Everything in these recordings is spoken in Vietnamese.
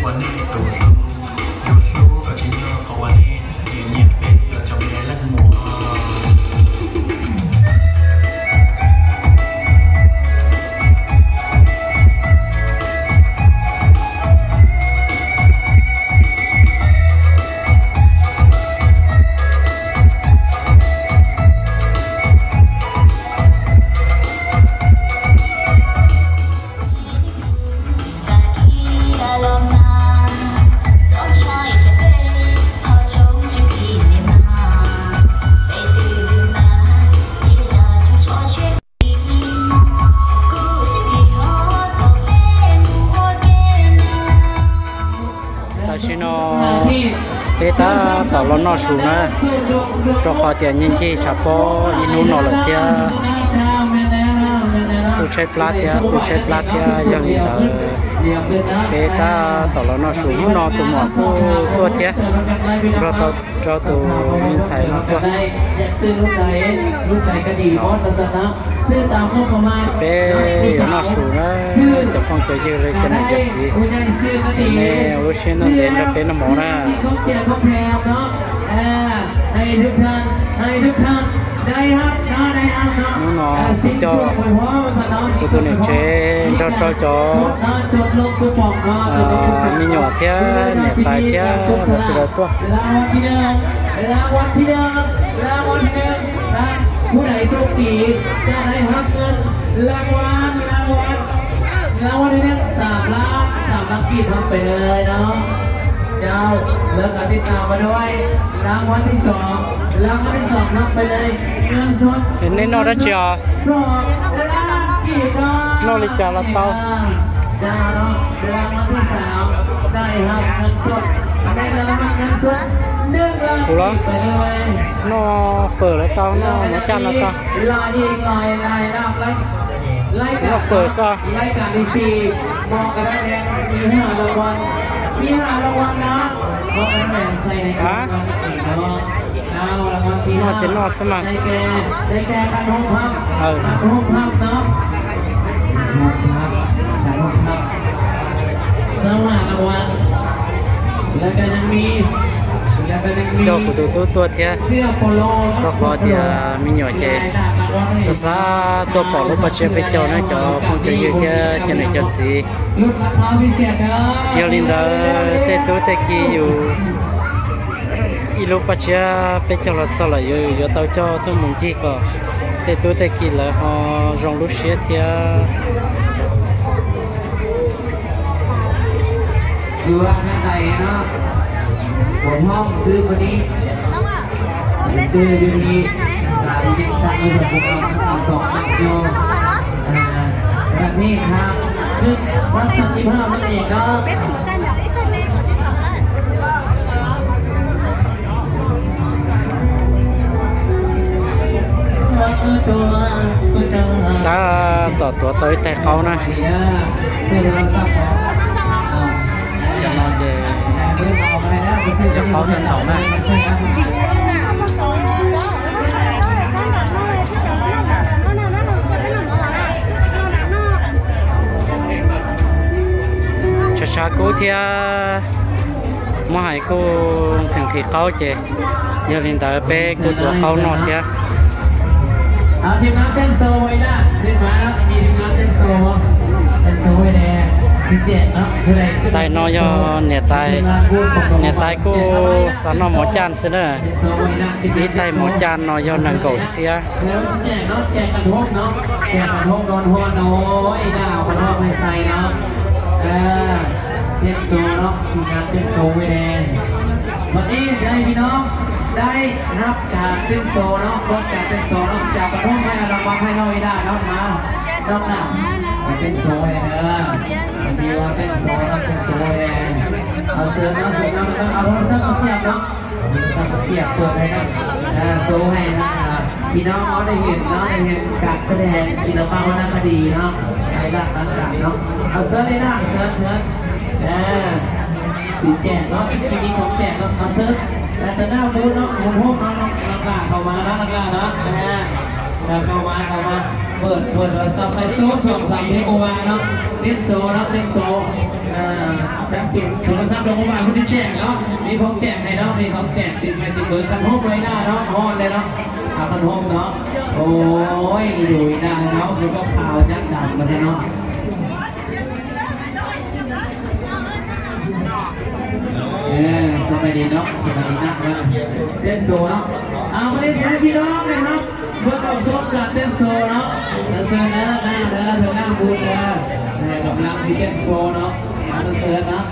ta tàu lo nọ xuống á cho họ tiền nhân chi chả có inu nọ là kia cụ chế plat kia giờ đi tàu bé ta tàu lo nọ xuống nọ tụi mỏ cô tua kia rồi tàu cho tụi mình xài nó tua bé nọ xuống á cho con chơi chơi rồi cái này cái gì nè lúc xin nó đến nó bé nó mỏ ra nó cho tụi này chơi cho mình nhỏ thế nè tài thế là sự đó thôiผู้ใดโชคดีจะได้รับเงินรางวัลที่1 3 ล้านกีบทำไปเลยเนาะเจ้าเลิกการติดตามมาด้วยรางวัลที่2ทำไปเลยเงินสดเห็นในนอร์ดเชียนอริจาละเต้าเจ้ารางวัลที่3ได้รับเงินสดได้รับเงินสดถูกแล้วนอเปิดแล้วเต้าน้อจันแล้วเต้านอเปิดซะรายการที่4มองกันได้แดงมี5 รางวัลนะมองกันแดงใส่ในกระเป๋ารางวัลที่5จะนอสมัครได้แก่การห้องพักเนาะการห้องพักสมัครรางวัลแล้วก็ยังมีcho của tôi thế có khó thì mình nhỏ chơi số xa tôi bỏ lúc bắt chơi với cháu nó cho không chơi nhiều chứ cho này cho gì giờ linh đó tết tôi tết kiaอยู่lúc bắt chơi với cháu là sao lại giờ tao cho tôi muốn chi cả tết tôi tết kia là họ rong lúc xưa thìดูว่าในใจเนาะผมห้องซื้อวันนี้ซื้อวันนี้สายดิฉันมีแบบพวกเรา2 นักโยแบบนี้ครับซึ่งวัน35มันเองก็taตัวแต่เขานะจะนอนเจจะเขาจะหนาวนะช้าๆกูเทียมาให้กูถึงที่เขาเจเดี๋ยวลินตาเป้กูตัวเขานอนเทียทีมงานเต้นโซ่ไว้นะทีมงานมีทีมงานเต้นโซ่ไว้แน่tại nó do nhà tài cô sản nó mỏ chan xí nữa ý tại mỏ chan nó do nàng cầu xíaวันนี้ได้พี่น้องได้รับจากเส้นโซ่เนาะจากเส้นโซ่เนาะจากประเทศไทยเราฟังให้น้อยได้เนาะมาน้องหนักเป็นโซ่เลยนะจีว่าเป็นโซ่เลยเอาเสื้อมาเอาเสื้อเสียบเนาะเสียบตัวเลยนะโซ่ให้นะพี่น้องเขาได้เห็นเนาะได้เห็นการแสดงศิลปะวรรณคดีเนาะในด้านต่างๆเนาะเอาเสื้อเลยนะเสื้อสีแจกเนาะมีของแจกเนาะเอาเสื้อแต่หน้าบูธเนาะผมพบเนาะนักล่าเข้ามานะนักล่าเนาะเข้ามาเปิดซับไฟโซ่2 3เพลงโอวาเนาะเล่นโซ่เนาะเล่นโซ่จังสิโทรศัพท์ลงมาคุณที่แจกเนาะมีของแจกให้เนาะมีของแจกติดไม้ติดเบอร์กันโฮมไว้หน้าเนาะฮอนเลยเนาะกันโฮมเนาะโอ้ยอยู่หน้าเนาะแล้วก็ข่าวยักษ์ดำมาเนาะสบายดีเนาะสบายดีนักเนาะเต้นโซเนาะเอาไปเต้นพี่น้องเลยเนาะเพื่อความชอบกับเต้นโซเนาะเต้นนะหน้าเด้อเธอหน้าบูดเด้อกำลังที่เต้นโซเนาะเต้นนะ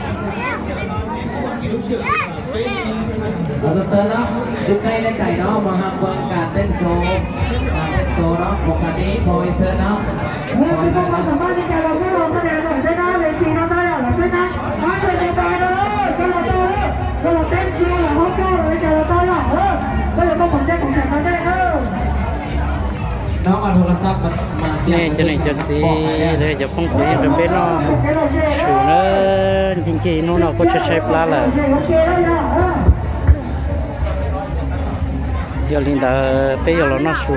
เต้นเนาะดูใกล้และไก่เนาะมาหักเบิ้งการเต้นโซเนาะปกติพอยเต้นเนาะเมื่อคุณต้องสามารถที่จะเราไม่ลงคะแนนหน่อยได้นะเลยทีน้องได้หรอได้นะมาเลยใจเลยก็เราเต้นคือเราเขาเก้าเลยจะเราต้อนหรอก็เราต้องผมแจ้งของแข่งมาได้น้องเอาโทรศัพท์มาเนี่ยจะไหนจะซีเลยจะพ้องตีจะเป็นน้องชูเนินจริงๆน้องก็จะใช้ปลาแหละเดี๋ยวลินดาไปอยู่แล้วน้องชู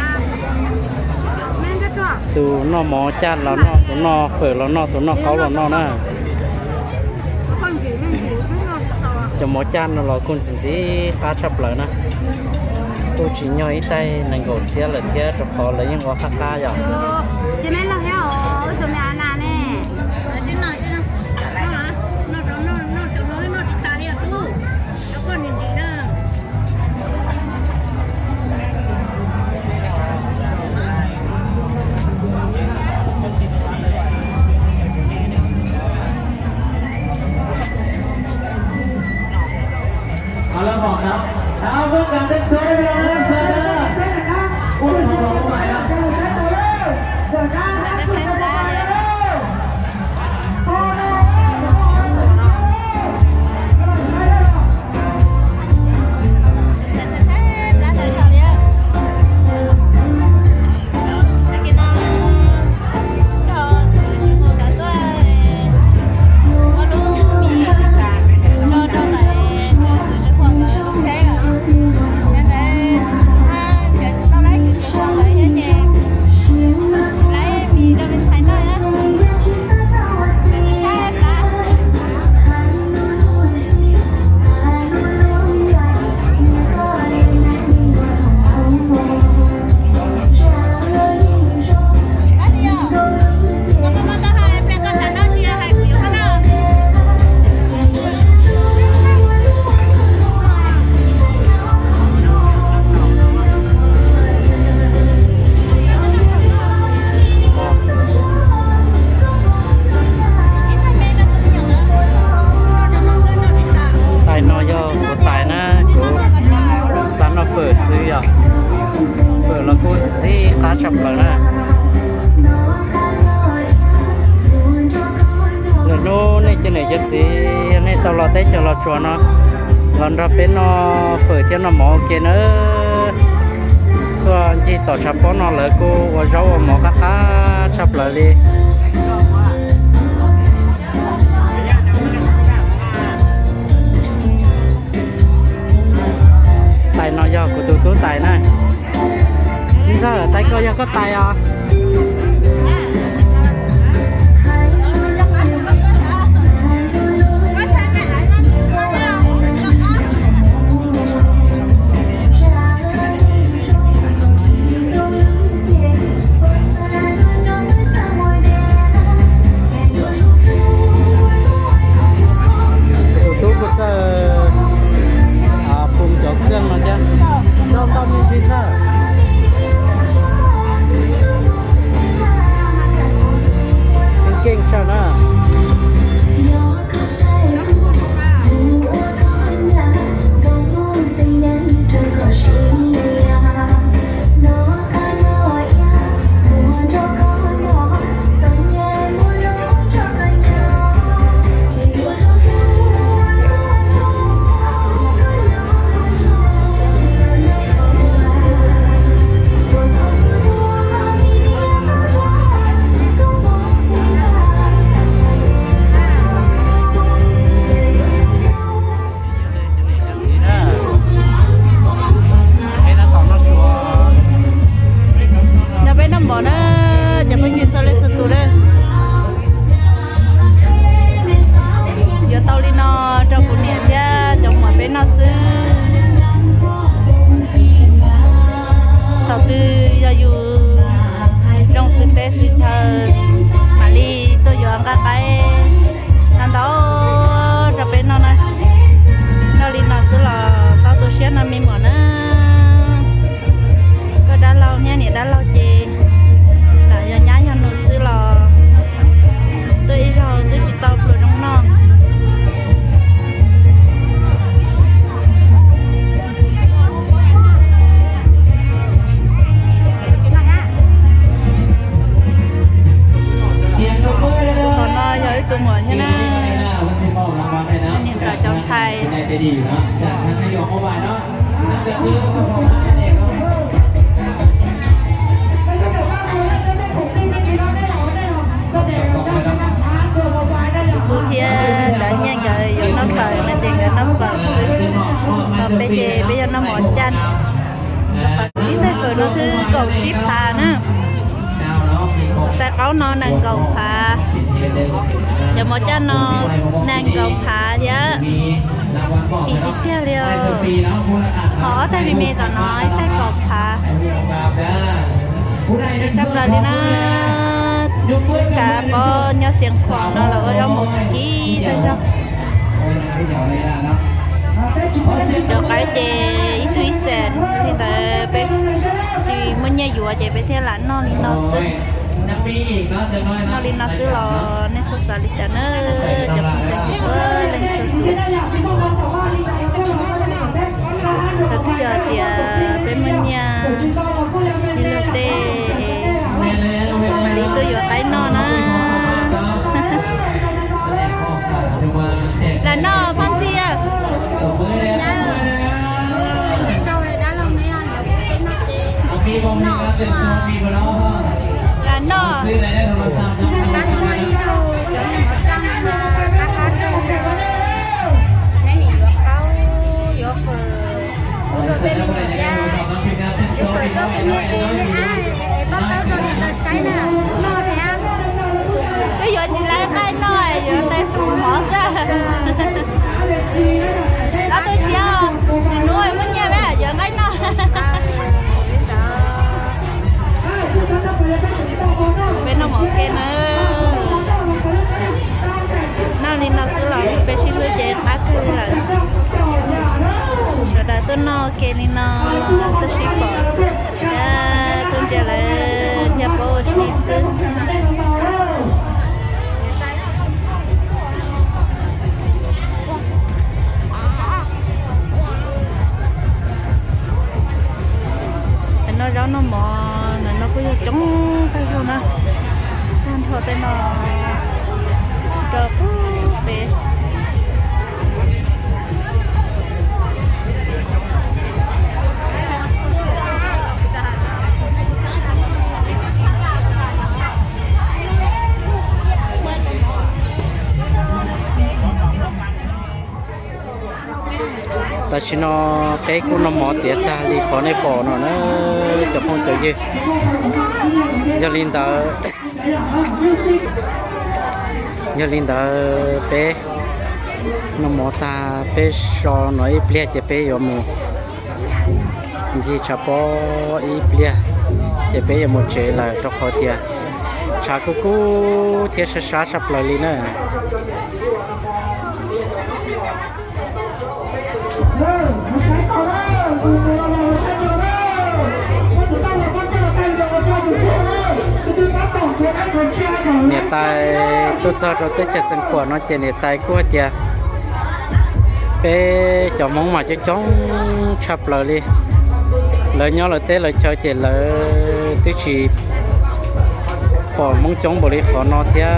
ตัวน้องหมอจัดแล้วน้องตัวน้องเปิดแล้วน้องตัวน้องเขาแล้วน้องนะจะหมอจันเราคนสิสิcá chập lại nè tôi chỉ nhớ ít tay này gột xe là kia cho khó lấy những quả cá rồi cho nên là heo tụi mẹ ăn nè chứ nó ta đi tu nó còn nhìn gì nữaเอาละบอกนะเอาเพื่อการเต้นโซ่ได้เลยนะเต้นนะอุ้ยของเราใหม่ละจะใช้ได้chùa nó lần ra bên nó khởi thiên nó mỏ kia nữa tôi chỉ tỏ chắp có nó lại cô và rau mỏ cá chắp lại đi tay nó do của tôi tay này nhưng sao ở tay coi do có tay à ใจดีเนาะจากท่านนายกเมื่อวานเนาะนั่นก็คือเจ้าของร้านเองเนาะ cụ thia trả nhanh cái giống nó khởi mà tiền cái nó phở mà bây giờ nó món chăn đi tới phở nó thứ cầu chip hà nữa ta có nó nàng cầu phà giờ một chăn nó nàng cầu phà giá thì đi theo liền họ tại vì mẹ tao nói tại cầu phà sắp lại đi na chả có nhớ xiềng khoảng nó là có một ký thôi sao cho cái để ít túi sen thì ta bé chỉ muốn nhảy dùa chạy bé theo là nó đi nó sức nó đi nó sức lo nên số sao đi chả nữa chả không thể số lên số tuổi thật giờ thì bé muốn nhà đi lượt tê mà đi tôi vừa tay nó là nó phong gì à là nó bây giờ chỉ lấy cái nồi giờ tay phụ họ ra đó tôi xíu thì nuôi mất nhà bé giờ cái nồi bên nó một cái nữa nó đi nó xử lý bên xin lỗi để bắt cái là rồi đó tôi nó cái này nó tôi xí bỏ tôi giờ là nhà bố xí xứ nó rau nó mò nó cứ chống tay thôi nè tan thọ tay nó đập bé ta chỉ nó bé cũng nó mỏ tiệt ta đi khó này bỏ nó chụp không chơi gì giờ linh ta bé nó mỏ ta bé so nó ít bia chỉ bé ở mù gì chả bỏ ít bia chỉ bé ở một chế là cho khó tiệt chả cố thiệt sát sắp lại đi nữa nè tay tôi cho tới chơi sân khủa nó chơi nè tay của tiệt bé cho mong mà chơi chống chập lời đi lời nhau là tết lời chơi chơi lời tôi chỉ bỏ mong chống bỏ đi khó nó thế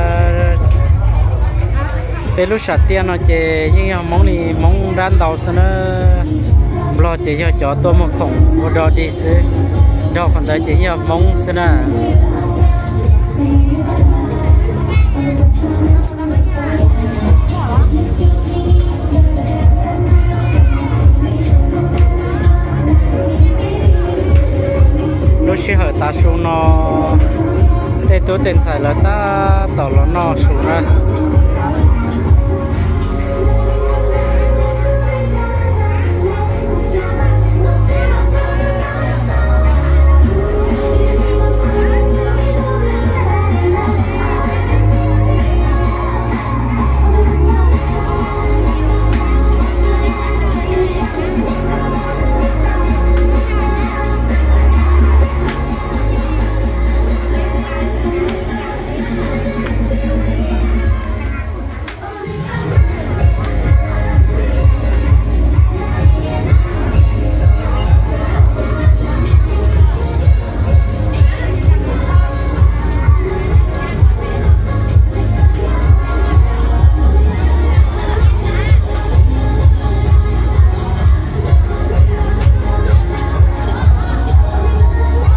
bé lúc sạch tiền nó chơi nhưng mong đi mong đan đầu xin nó lo chơi cho tôi một khổng một đò đi xứ đò còn tới chơi mong xin à lúc xưa họ ta xuống nó để tôi tiền xài là ta tàu nó xuống ra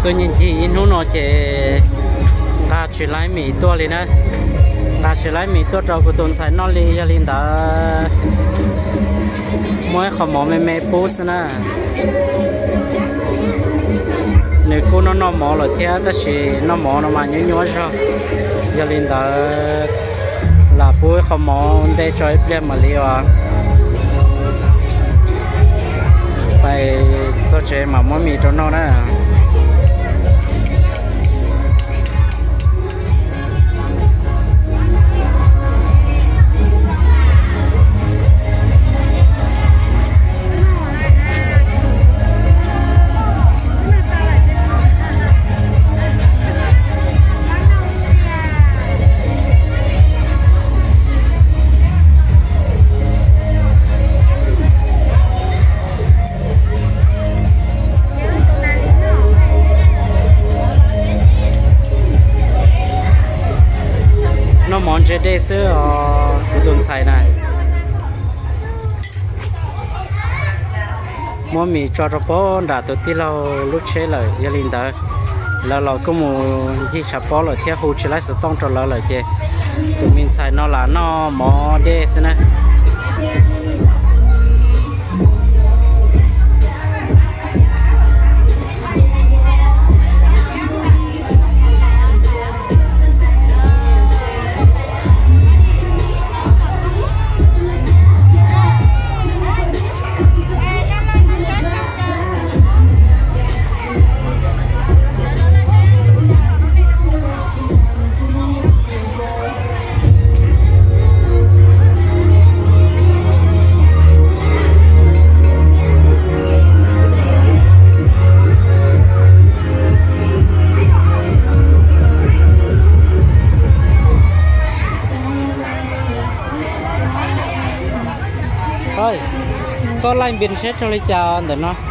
tôi nhìn chị nó nó chỉ ra chỉ lấy mì tua lên á ra chỉ lấy mì tua trâu của tôi xài nó li cho lên đó mỗi không mỏ mê post nè nếu cô nó mỏ rồi thế ta chỉ nó mỏ nó mà nhớ sao cho lên đó là bố không mỏ để cho em mà liều phải cho chế mà mỗi mì cho nó đó nó món chế đế sữa của tuần xài này món mì cho bó đã tụi tí lâu lúc chế lời gia đình đó là có một gì chả bó rồi theo hồ chỉ lại sự tông cho lời chứ tụi mình xài nó là nó món đế sữa này thôi có line biên xét cho lấy chào để nó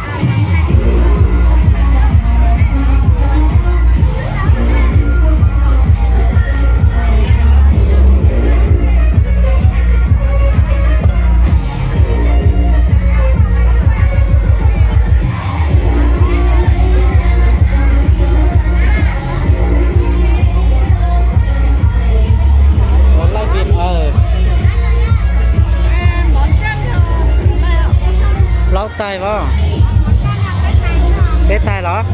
lau tay vào bé tay đó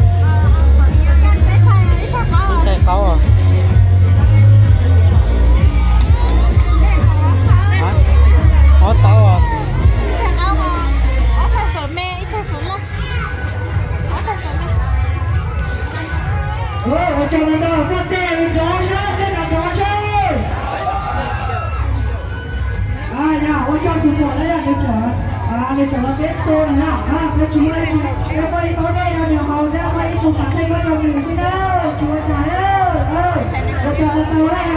tay khó à hả có tao à để cho nó biết tôi là nó chú đây chú quay tối đây là điều màu ra quay chụp cả đây bắt đầu mình đi đâu chú trái ơi để cho nó tối đây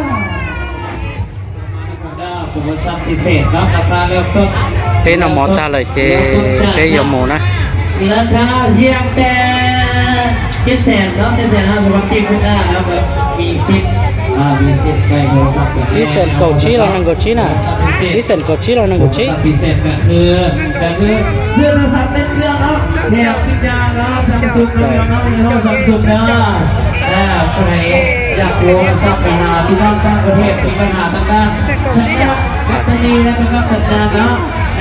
thế nó món ta lời chế thế giờ mồ nè là ta riêng tên cái sẹn đó là một cái cũng là bị xịt bị xịt cái hồ sắp đi sẹn cầu chí là năng cầu chí nè đi sẹn cầu chí là năng cầu chí bị xịtคือเสื้อเราทำเป็นเครื่องเนาะแถวพิจารณาทำซุปเราเนาะยี่ห้อทำซุปเนาะใครอยากรู้ชอบไปหาที่นอกต่างประเทศมีปัญหาต่างๆปัตตานีและก็สัญญาเนาะ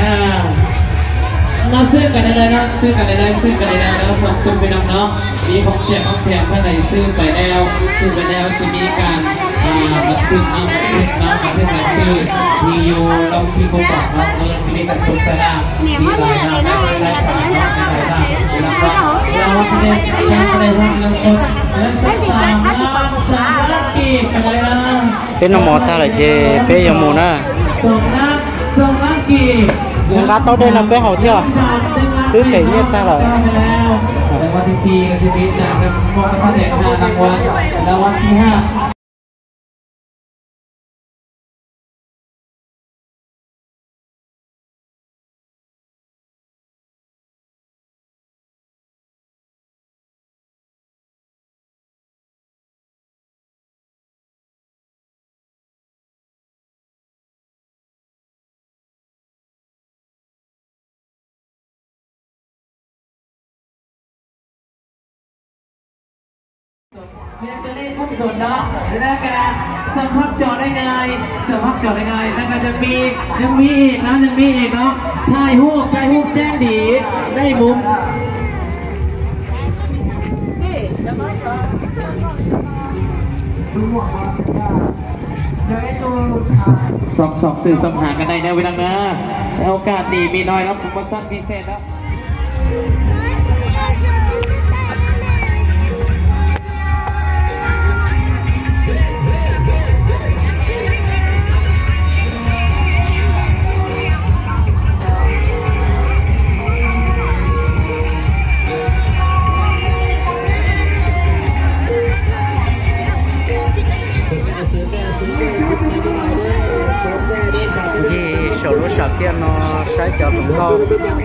เราซื้อกันได้เลยนะซื้อกันได้เลยซื้อกันได้เลยแล้วส่งซุปไปน้องเนาะมีของแจกของแถมท่านใดซื้อไปแล้วจะมีการบันทึกเอาซื้อเนาะบันทึกรายชื่อมีอยู่เราที่เขาบอกเรามีการโฆษณามีรายได้รายได้แล้วก็เราไม่ได้ยังไม่ได้ทำเงินสดแล้วศึกษาธุรกิจกันเลยนะเป็นน้ำหมอta lời chế bé giờ mồ nè ส่งนักกีฬา gà tao đây là bé hậu chưa cứ kể như ta lời รางวัลที่4ชีวิตนะครับมอบให้แจก5รางวัลที่5 Liên tới đây không chuẩn đó,แล้วก็สภาพจอได้ไงแล้วก็จะมียังมีอีกเนาะถ่ายรูปแจ้งดีได้มุมสองสื่อสองหากันได้นะเวลานะโอกาสดีมีน้อยแล้วผมมาสั้นพิเศษแล้ว gì số lúa sạc kia nó sẽ cho đúng không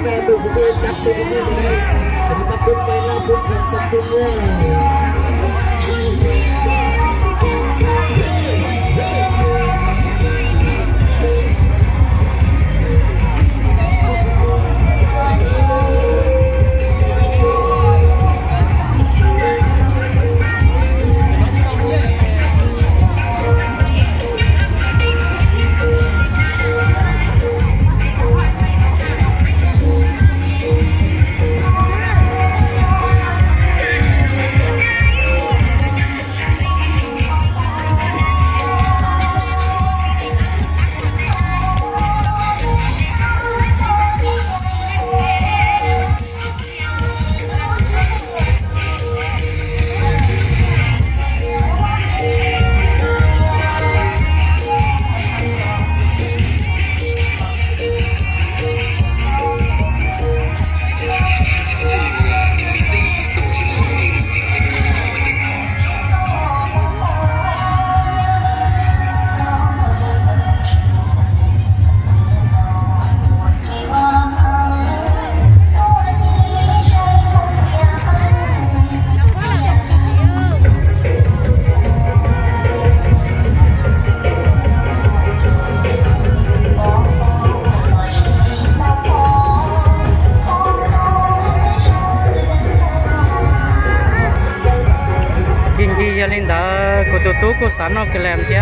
lên đó cô tụi tú cô sẵn nó cái làm chứ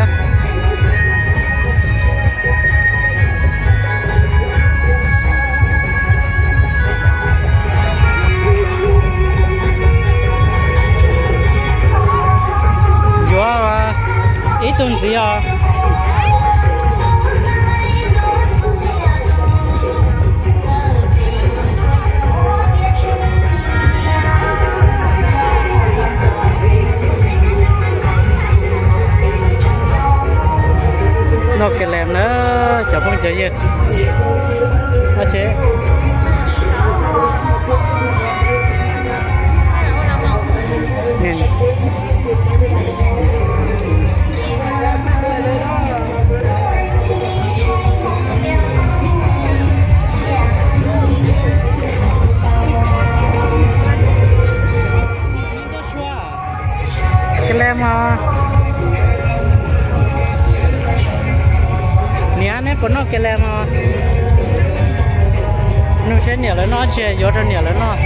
ít tuần gì à nó cái làm nữa chả không chơi gì nó chế nên cái làm nè nè có nó cái làm nó sẽ nhảy lên nó chơi gió nó nhảy lên nó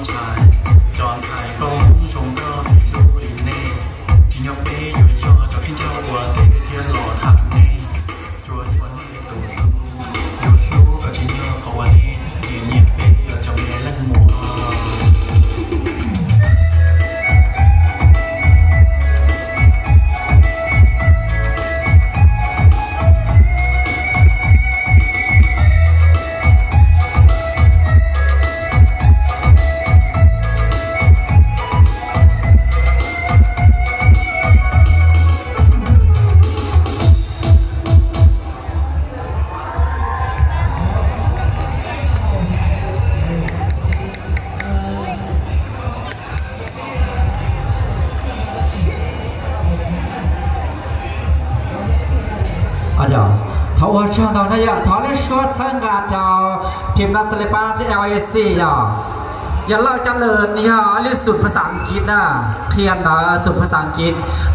thấu trong đó này giờ tháo lên short sang gạt choทีมนักศิลปะที่ LAC อย่าเล่าจังเลยนี่ฮะเรื่องสุดภาษาอังกฤษนะเทียนนะสุดภาษาอังกฤษ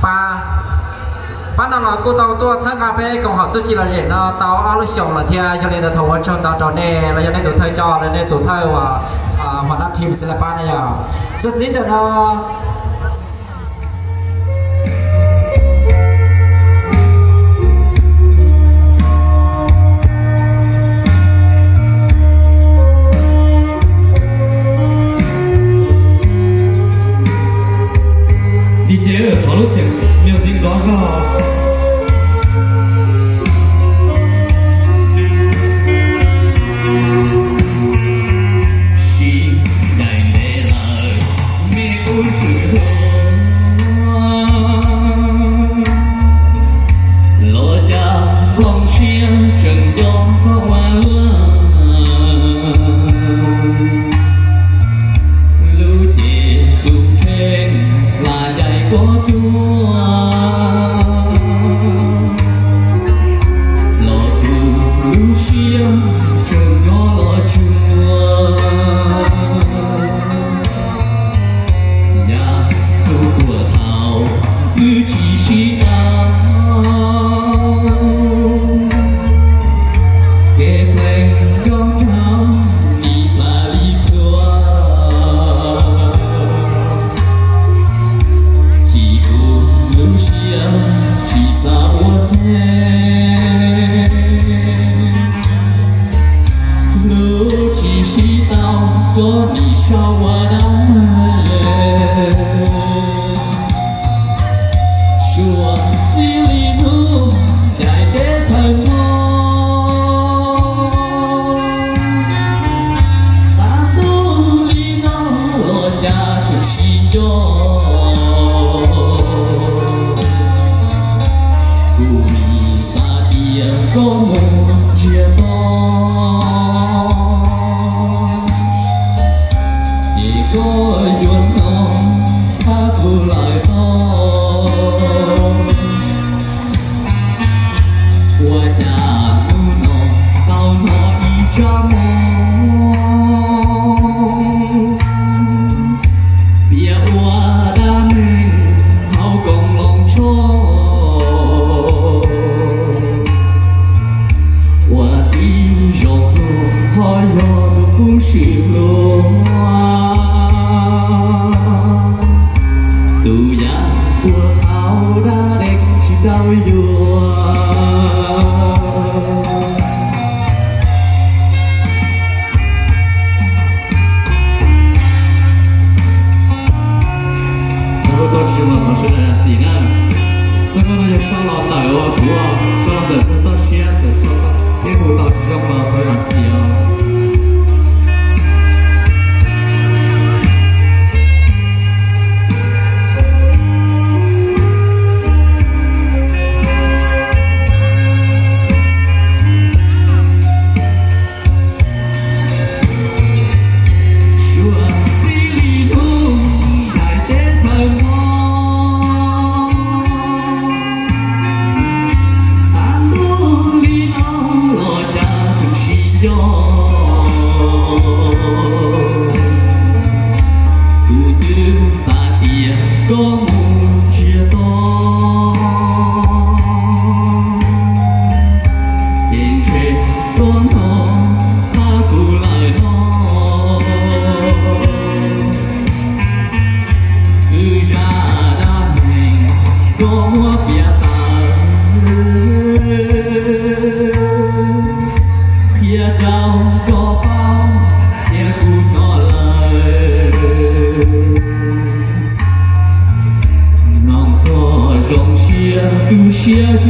ป้านั่นเรากูตัวsang gạtไปกองหัวสุจิระเย็นนะตัวเอาลูกชงละเทียจะเรียนแต่ว่าช่วงตอนนี้เราจะได้ตัวไทยจอเลยได้ตัวไทยว่าหัวหน้าทีมศิลปะนี่สุดสิ้นเดือนนะ好多钱，没有进多少。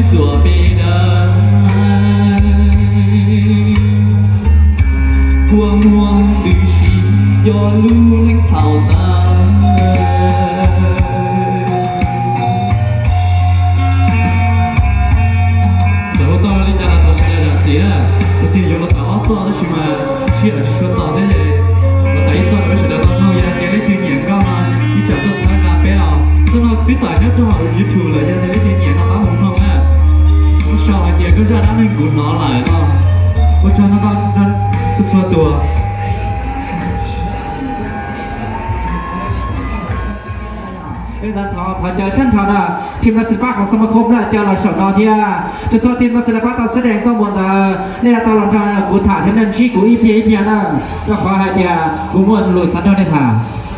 chùa bê đời thua muôn đi xì do lưu lãnh thảo ta rồi tôi đi ra là tôi sẽ làm gì đó tôi thì dùng nó tạo cho nó mà chia ở chỗ tạo thế này và tại sao lại sẽ tạo nó ra cái kinh nghiệm cao mà đi chợ tôi sẽ làm bé nào cho nó biết bài nhất cho họ YouTube là ra cái kinh nghiệm nó tám không á sau này kia cứ ra đã nên cuốn nó lại đó tôi cho nó cứ xóa tua ท่านขอเจอท่านชาวนาทีมนักศิลปะของสมาคมนะเจ้าเราสอนอที่จะสอนทีมนักศิลปะตอนแสดงต้องบนเนี่ยตอนหลังจากกูถ่ายท่านนั้นชี้กูอีพีนะก็ขอให้เจ้ากูมั่วสรุปสัตว์ได้ถ่าย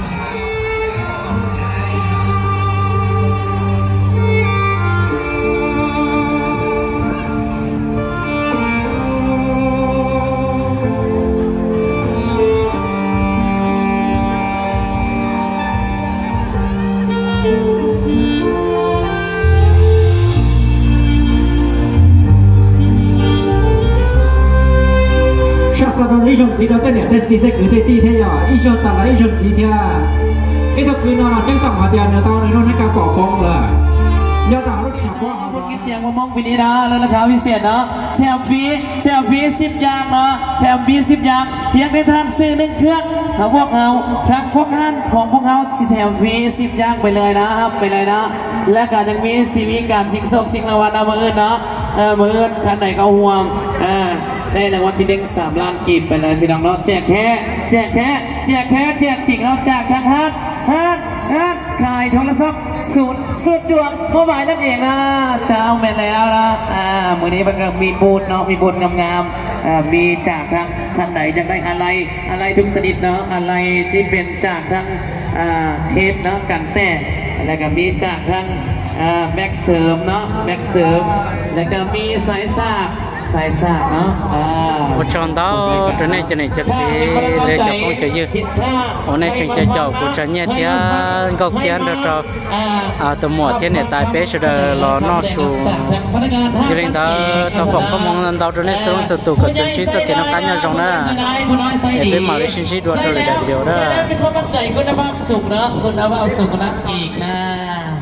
一种字了，等下在字在具体地铁呀，一种打了一种字贴，一头鬼孬真当下边呢，到那种那个曝光了，要打รถขับว่าพูดกินเจียงมามองปีนี้นะแล้วราคาพิเศษเนาะแถมฟรี10 อย่างเนาะแถมฟรี10 อย่างเพียงได้ทานซื้อ1 เครื่องของพวกเราครับพวกท่านของพวกเราที่แถมฟรี10 อย่างไปเลยนะครับไปเลยนะและก็ยังมีซีวีการสิงโศกสิงรางวัลเอามาอื่นเนาะมาอื่นท่านไหนเขาห่วงได้รางวัลที่เด้ง3 ล้านกีบไปเลยพี่น้องเนาะแจกแท้แจกถิงเราจากทางฮัทขายโทรศัพท์สุดดวงโมบายนั่นเองนะเช้าแม่แล้วนะมื้อนี้มันก็มีบูธเนาะมีบูธงามๆมีจากทางท่านไหนอยากได้อะไรทุกชนิดเนาะอะไรที่เป็นจากทางเทปเนาะกันแตกแล้วก็มีจากทางแม็กเสริมเนาะแม็กเสริมแล้วก็มีสายซากเนาะ một tròn đó chỗ này chắc phí để cho con chơi dư hôm nay chúng chơi chậu của cha nhẹ thì có kiến được cho từ mùa thế này tại bé sẽ là nó xuống cho nên ta phòng không mong đâu chỗ này xuống sự tụ của chúng chỉ sự kiện nó cá nhân trong đó để bên mà xin chỉ đuổi cho lại video đó เป็นความมั่นใจคุณภาพสูงนะคุณภาพสูงนะอีกนะ